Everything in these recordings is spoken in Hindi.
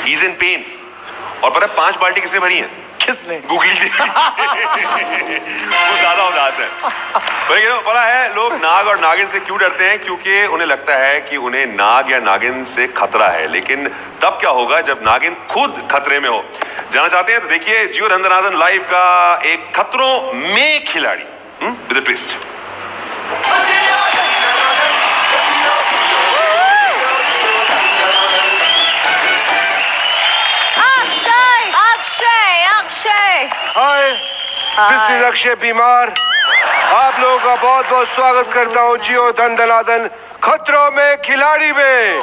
He is in pen. और पता है 5 बाल्टी किसने भरी है? किसने? गुगली देवी। वो ज्यादा उदास है। पता है लोग नाग और नागिन से क्यों डरते हैं? क्योंकि उन्हें लगता है कि उन्हें नाग या नागिन से खतरा है। लेकिन तब क्या होगा जब नागिन खुद खतरे में हो? जानना चाहते हैं तो देखिए जियो धन लाइव का एक खतरों में खिलाड़ी with a twist. Hi, this is Akshay बीमार। आप लोगों का बहुत बहुत स्वागत करता हूँ जियो धन खतरों में खिलाड़ी में।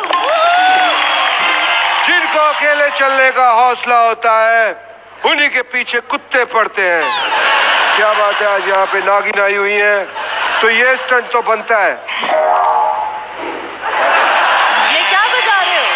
जिनको अकेले चलने का हौसला होता है उन्हीं के पीछे कुत्ते पड़ते हैं। क्या बात है, आज यहाँ पे नागिन आई हुई है तो ये स्टंट तो बनता है। ये क्या बजा रहे हो?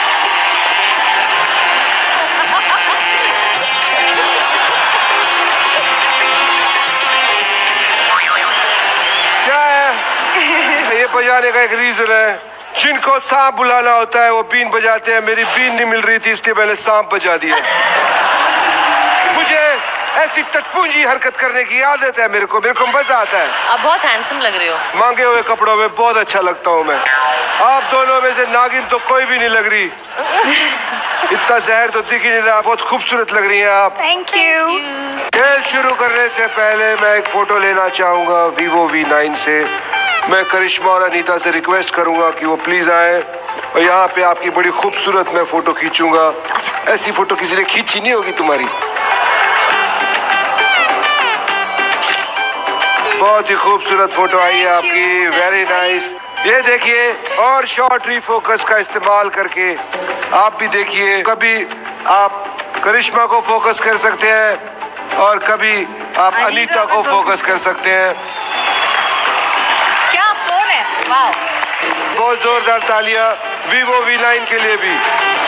क्या है? ये बजाने का एक रीजन है। जिनको सांप बुलाना होता है वो बीन बजाते हैं। मेरी बीन नहीं मिल रही थी इसलिए मैंने सांप बजा दिया। मुझे ऐसी टटपूंजी हरकत करने की आदत है। मेरे को मजा आता है। आप बहुत हैंडसम लग रहे हो। मांगे हुए कपड़ों में बहुत अच्छा लगता हूँ मैं। आप दोनों में से नागिन तो कोई भी नहीं लग रही। इतना जहर तो दिख ही नहीं रहा। बहुत खूबसूरत लग रही हैं आप। Thank you. खेल शुरू करने से पहले मैं एक फोटो लेना चाहूंगा Vivo V9 से। मैं करिश्मा और अनीता से रिक्वेस्ट करूंगा कि वो प्लीज आए और यहाँ पे आपकी बड़ी खूबसूरत मैं फोटो खींचूंगा। ऐसी फोटो किसी ने खींची नहीं होगी तुम्हारी। बहुत ही खूबसूरत फोटो आई है आपकी। Very nice. ये देखिए और शॉर्ट रीफोकस का इस्तेमाल करके आप भी देखिए। कभी आप करिश्मा को फोकस कर सकते हैं और कभी आप अनीता को फोकस कर सकते हैं। क्या फोन है? वाह। बहुत जोरदार तालियां Vivo V9 के लिए भी।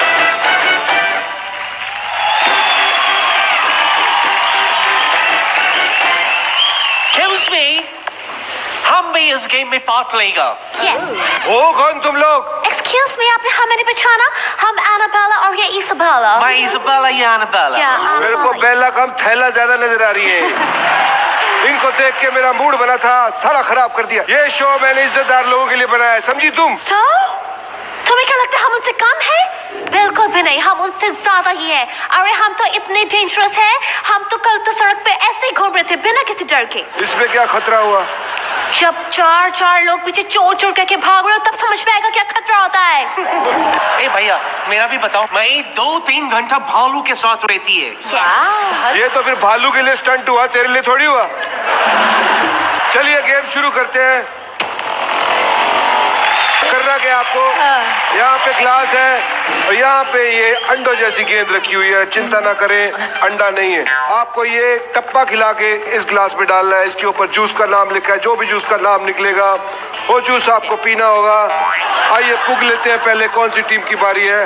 Excuse me, हम भी इस गेम में पार्ट लेगा। Yes. ओ कौन तुम लोग? Excuse me, आपने हमें नहीं पहचाना? हम एनाबेला और ये इसाबेला। मैं इसाबेला या एनाबेला। मेरे को बेला कम थैला ज्यादा नजर आ रही है। इनको देख के मेरा मूड बना था सारा खराब कर दिया। ये शो मैंने इज्जतदार लोगों के लिए बनाया है, समझी तुम? तुम्हें क्या लगता है हम उनसे कम है? बिल्कुल भी नहीं, हम उनसे ज्यादा ही है। अरे हम तो इतने डेंजरस हैं, हम तो कल तो सड़क पे ऐसे ही घूम रहे थे बिना किसी डर के। इसमें क्या खतरा हुआ? जब चार लोग पीछे चोर करके भाग रहे हो तब समझ में आएगा क्या खतरा होता है। ए भैया मेरा भी बताओ। मैं 2-3 घंटा भालू के साथ रहती है। ये तो फिर भालू के लिए स्टंट हुआ, तेरे लिए थोड़ी हुआ। चलिए गेम शुरू करते हैं। करना क्या आपको? यहाँ पे ग्लास है और यहाँ पे ये अंडों जैसी गेंद रखी हुई है। चिंता ना करें, अंडा नहीं है। आपको ये टप्पा खिला के इस ग्लास में डालना है। इसके ऊपर जूस का नाम लिखा है। जो भी जूस का नाम निकलेगा वो जूस आपको पीना होगा। आइए पुग लेते हैं पहले कौन सी टीम की बारी है।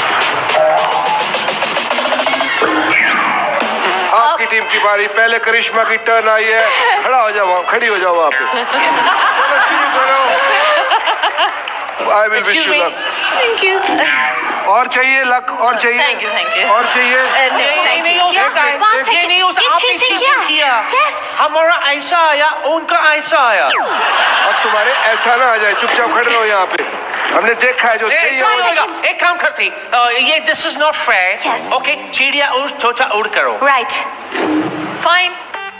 आपकी टीम की बारी। पहले करिश्मा की टर्न आई है। खड़ा हो जाओ, खड़ी हो जाओ वहाँ पे। चलो शुरू करो। I will wish you luck. Thank you. और चाहिए लक? और चाहिए? Thank you. और चाहिए? नहीं हो सकता है। ये नहीं हो सकता। आपने चीटिंग किया। हमारा ऐसा आया, उनका ऐसा आया। अब तुम्हारे ऐसा ना आ जाए। चुपचाप खड़े रहो यहाँ पे। हमने देखा है जो एक काम करते ये this is not fair. Okay, चिड़िया उड़ तोता उड़ करो। Right. Fine.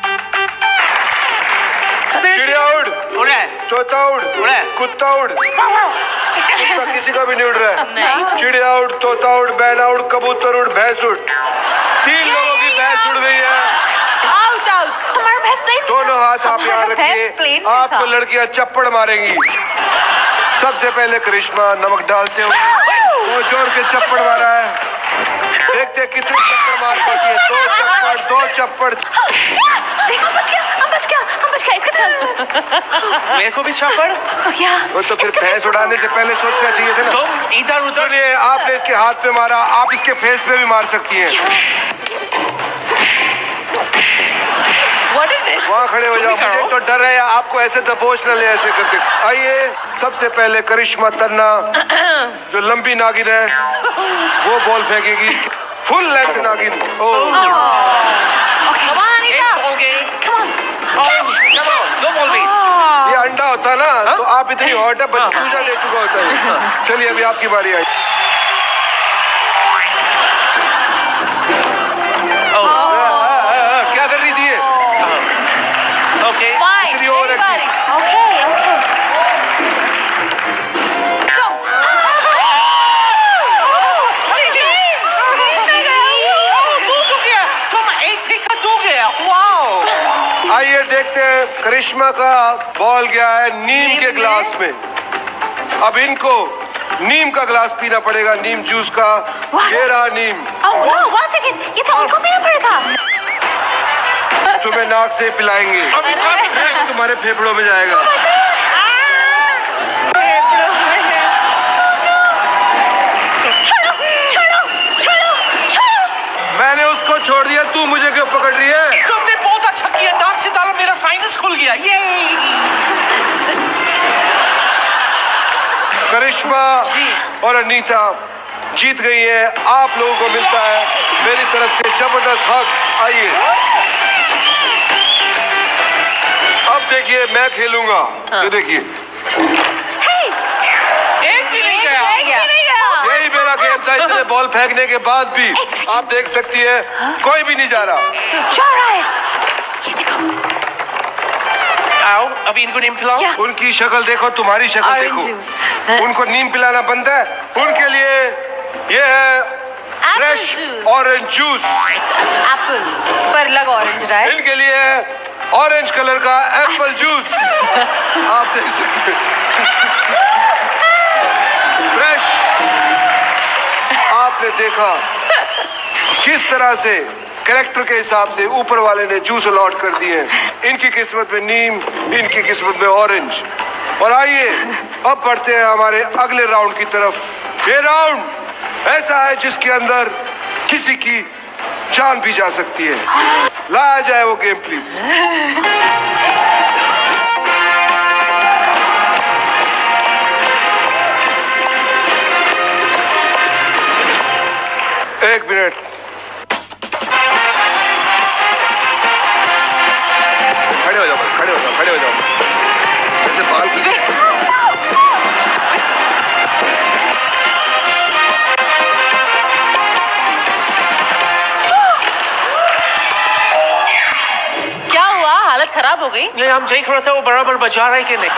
चिड़िया उड़, तोता उड़, कुत्ता उड़। कुत्ता किसी का भी नहीं उड़ रहा है। चिड़िया उड़, तोता उड़, बैना उड़, कबूतर उड़, भैंस उड़। 3 लोगों की भैंस उड़ गई है। आउट। हमारा भैंस नहीं। दोनों हाथ आप यहाँ रखिए। आपको लड़कियां चप्पड़ मारेंगी। सबसे पहले करिश्मा नमक डालते हुए वो जोड़ के चप्पड़ मारा है। देखते कितने चप्पड़ मार पाती है। 2 चप्पड़। मेरे को भी चप्पड़। वो तो फिर भैंस उड़ाने से पहले सोचना चाहिए था ना। तुम इधर उधर। आपने इसके हाथ पे मारा, आप इसके फेस पे भी मार सकती हैं। What is this? वहाँ खड़े हो जाओ, मुझे तो डर है आपको ऐसे दबोच न ले ऐसे करके। आइए, सबसे पहले करिश्मा तन्ना जो लंबी नागिन है वो बॉल फेंकेगी, फुल लेंथ नागिन। ये अंडा होता है ना, तो आप इतनी हॉट है, बच्चा दे चुका होता है। चलिए अभी आपकी बारी आई। क्या कर रही थी ये? आइए देखते हैं, करिश्मा का बॉल गया है नीम के ग्लास में। अब इनको नीम का ग्लास पीना पड़ेगा, नीम जूस का। ये रहा नीम। ये तो उनको पीना पड़ेगा। तुम्हें नाक से पिलाएंगे, तुम्हारे फेफड़ों में जाएगा। मैंने उसको छोड़ दिया, तू मुझे क्यों पकड़ रही है? तुमने बहुत अच्छा किया, नाक से डाला, मेरा साइनस खुल गया। ये करिश्मा और अनीता जीत गई है। आप लोगों को मिलता है मेरी तरफ से जबरदस्त हक। आइए अब देखिए मैं खेलूंगा। ये देखिए, एक भी नहीं गया। यही मेरा गेम था। इतने बॉल फेंकने के बाद भी आप देख सकती है कोई भी नहीं जा रहा है। ये देखो, आओ अभी इनको नीम पिलाओ। उनकी शक्ल देखो, तुम्हारी शक्ल देखो। उनको नीम पिलाना बनता है। उनके लिए ये है फ्रेश ऑरेंज जूस। एप्पल पर लग ऑरेंज रहा है। इनके लिए है ऑरेंज कलर का एप्पल जूस। आप देख सकते हैं फ्रेश। आपने देखा किस तरह से कैरेक्टर के हिसाब से ऊपर वाले ने जूस अलॉट कर दिए। इनकी किस्मत में नीम, इनकी किस्मत में ऑरेंज। और आइए अब बढ़ते हैं हमारे अगले राउंड की तरफ। ये राउंड ऐसा है जिसके अंदर किसी की जान भी जा सकती है। लाया जाए वो गेम प्लीज। एक मिनट, खड़े हो जाओ, बस खड़े हो जाओ, खड़े हो जाओ। ऐसे बाल क्या हुआ? हालत खराब हो गई। ये हम देख रहे थे वो बराबर बजा रहे कि नहीं।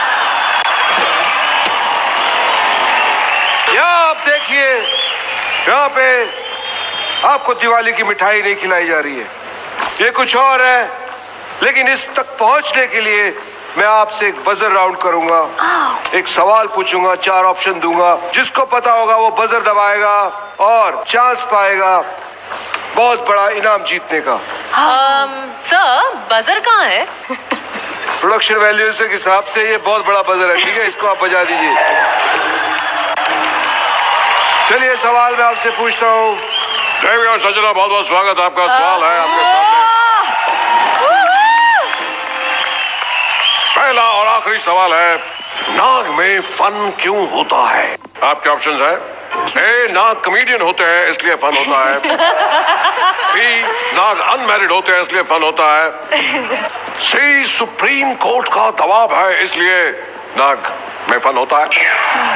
यहाँ आप देखिए, यहाँ पे आपको दिवाली की मिठाई नहीं खिलाई जा रही है, ये कुछ और है। लेकिन इस तक पहुंचने के लिए मैं आपसे एक बजर राउंड करूंगा। एक सवाल पूछूंगा, 4 ऑप्शन दूंगा। जिसको पता होगा वो बजर दबाएगा और चांस पाएगा बहुत बड़ा इनाम जीतने का। सर बजर कहाँ है? प्रोडक्शन वैल्यू के हिसाब से ये बहुत बड़ा बजर है, ठीक है? इसको आप बजा दीजिए। चलिए सवाल मैं आपसे पूछता हूँ। सजना, बहुत बहुत स्वागत। आपका सवाल है आपके सामने। पहला और आखिरी सवाल है, नाग में फन क्यों होता है? आपके ऑप्शंस है। ए, नाग कॉमेडियन होते हैं इसलिए फन होता है। बी, नाग अनमैरिड होते हैं इसलिए फन होता है। सी, सुप्रीम कोर्ट का दबाव है इसलिए नाग में फन होता है।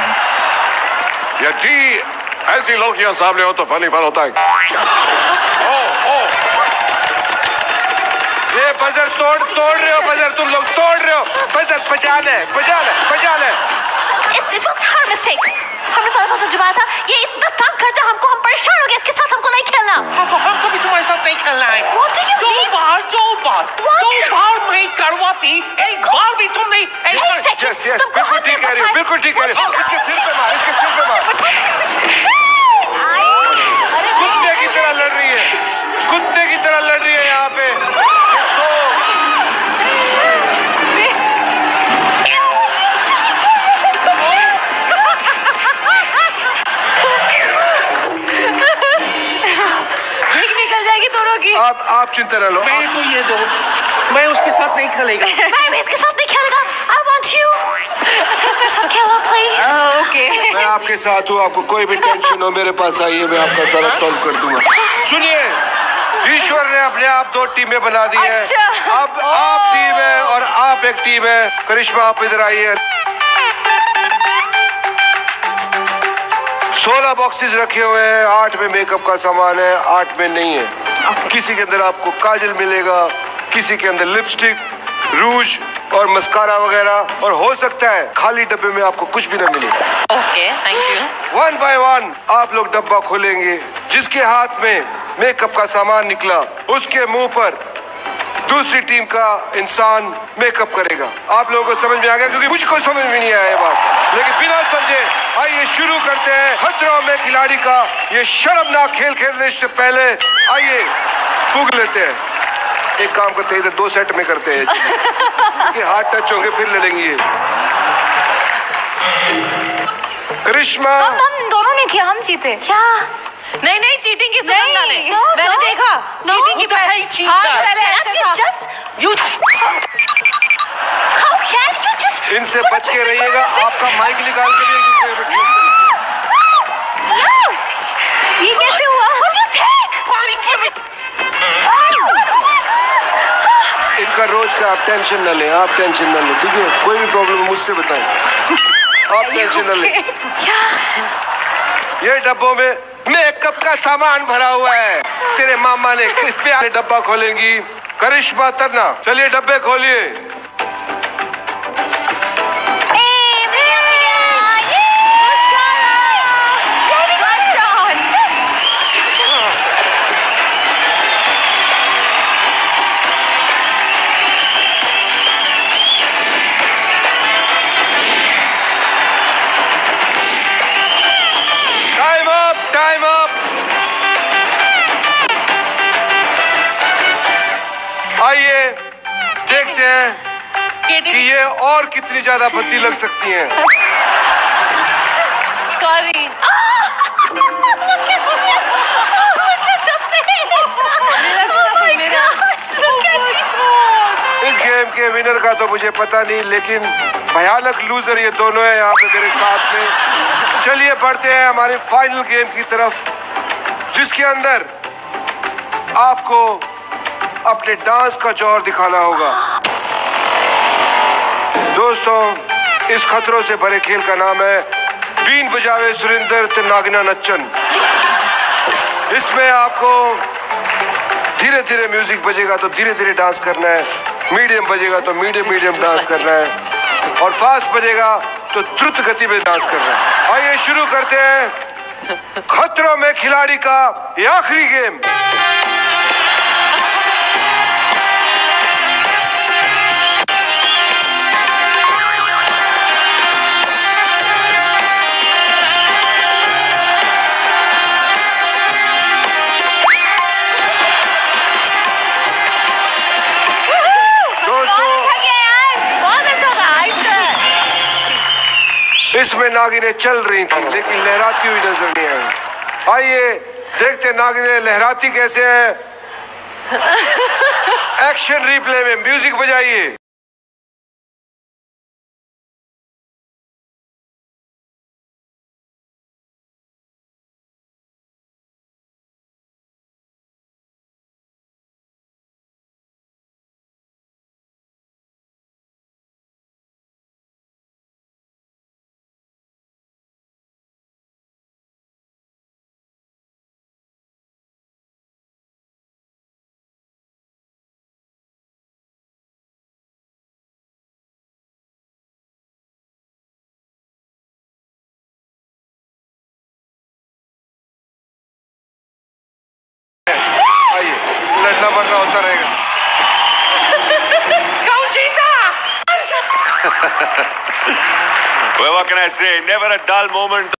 या डी, ऐसी लड़कियां सामने हो तो फन ही फन होता है। ये बजर तोड़ रहे हो, बजर तुम लोग तोड़ रहे हो। बजर बजा ले। It was her mistake. हमने पहले बजर जमाया था। ये इतना तंग करता है हमको, हम परेशान हो गए इसके साथ। हमको नहीं खेलना। हाँ तो हमको भी तुम्हारे साथ नहीं खेलना है। What do you mean? 2 बार मैं करवाती, एक बार भी तुम नहीं। Yes, बिल्कुल ठीक कह रही हो, बिल्कुल ठीक कह रही हो। इसके सिर पे मार, इसके सिर पे मार। कुत्ते की तरह लड़ रही है, कुत्ते की तरह लड़ रही है यहाँ पे। निकल जाएगी दोनों की। आप चिंता न लो। मेरे को ये दो। मैं उसके साथ नहीं खेलेगा। मैं भी इसके साथ नहीं खेलेगा। I want you. प्लीज मेरे साथ खेलो प्लीज। ओके। मैं आपके साथ हूँ, आपको कोई भी टेंशन हो मेरे पास आइए, मैं आपका सारा सॉल्व कर दूंगा। सुनिए, ईश्वर ने अपने आप 2 टीमें बना दी हैं। अच्छा। अब आप टीम है और आप एक टीम है। करिश्मा आप इधर आइए। 16 बॉक्सेस रखे हुए हैं, 8 में मेकअप का सामान है, 8 में नहीं है। किसी के अंदर आपको काजल मिलेगा, किसी के अंदर लिपस्टिक, रूज और मस्कारा वगैरह, और हो सकता है खाली डब्बे में आपको कुछ भी न मिले। Okay, thank you. 1 बाय 1 आप लोग डब्बा खोलेंगे। जिसके हाथ में मेकअप का सामान निकला उसके मुंह पर दूसरी टीम का इंसान मेकअप करेगा। आप लोगों को समझ में आ गया? क्योंकि मुझको समझ में नहीं आया ये बात, लेकिन बिना समझे आइए शुरू करते हैं खतरों में खिलाड़ी का ये शर्मनाक खेल खेलने से पहले आइए फूंक लेते हैं। एक काम करते हैं, इधर 2 सेट में करते हैं क्योंकि हाथ टच होंगे फिर ले लेंगे ये। करिश्मा, हम दोनों ने किया, हम जीते। क्या? नहीं नहीं, चीटिंग की नहीं, नहीं, no, मैंने no, देखा no, चीटिंग की who the hell cheated? हाँ, पहले ऐसे था। Just You how can you just? इनसे बच के रहिएगा। आपका माइक निकाल के भी एक दूसरे पे ठोक Yes. ये कैसे हुआ? What do you think? इनका रोज का आप टेंशन न लें, आप टेंशन न लें, ठीक है? कोई भी प्रॉब्लम मुझसे बताएं, आप टेंशन न लें। ये डब्बों में मेकअप का सामान भरा हुआ है। तेरे मामा ने किस पे आने डब्बा खोलेंगी? करिश्मा तरना, चलिए डब्बे खोलिए। Time up. आइए देखते हैं कि ये और कितनी ज्यादा भद्दी लग सकती हैं। सॉरी। इस गेम के विनर का तो मुझे पता नहीं, लेकिन भयानक लूजर ये दोनों हैं यहाँ पे मेरे साथ में। चलिए बढ़ते हैं हमारे फाइनल गेम की तरफ, जिसके अंदर आपको अपने डांस का जौहर दिखाना होगा। दोस्तों, इस खतरों से भरे खेल का नाम है बीन बजावे सुरिंदर ते नागिना नच्चन। इसमें आपको धीरे धीरे म्यूजिक बजेगा तो धीरे धीरे डांस करना है, मीडियम बजेगा तो मीडियम डांस करना है, और फास्ट बजेगा तो द्रुत गति में डांस करना है। आइए शुरू करते हैं खतरों में खिलाड़ी का ये आखिरी गेम। इसमें नागिनें चल रही थी लेकिन लहराती हुई नजर नहीं आई। आइए देखते नागिनें लहराती कैसे है। एक्शन रिप्ले में म्यूजिक बजाइए। लड़ना मरना होता रहेगा। कौन जीता? Well, what can I say? Never a dull moment.